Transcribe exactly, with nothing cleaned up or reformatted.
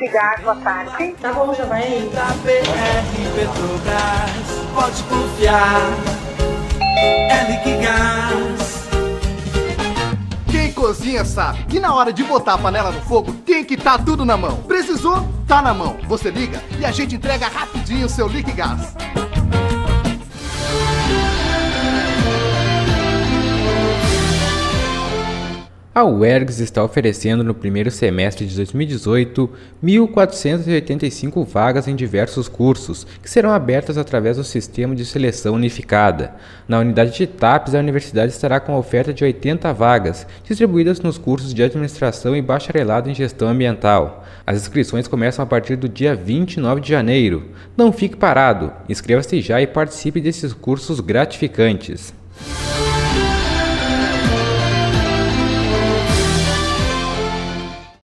Liquigás, boa tarde. Tá bom, já vai aí. Da B R Petrobras, pode confiar, é Liquigás. Quem cozinha sabe que na hora de botar a panela no fogo tem que estar tudo na mão. Precisou? Tá na mão. Você liga e a gente entrega rapidinho o seu Liquigás. A U E R G S está oferecendo no primeiro semestre de dois mil e dezoito mil quatrocentas e oitenta e cinco vagas em diversos cursos, que serão abertas através do Sistema de Seleção Unificada. Na unidade de TAPES, a universidade estará com a oferta de oitenta vagas, distribuídas nos cursos de Administração e Bacharelado em Gestão Ambiental. As inscrições começam a partir do dia vinte e nove de janeiro. Não fique parado, inscreva-se já e participe desses cursos gratificantes.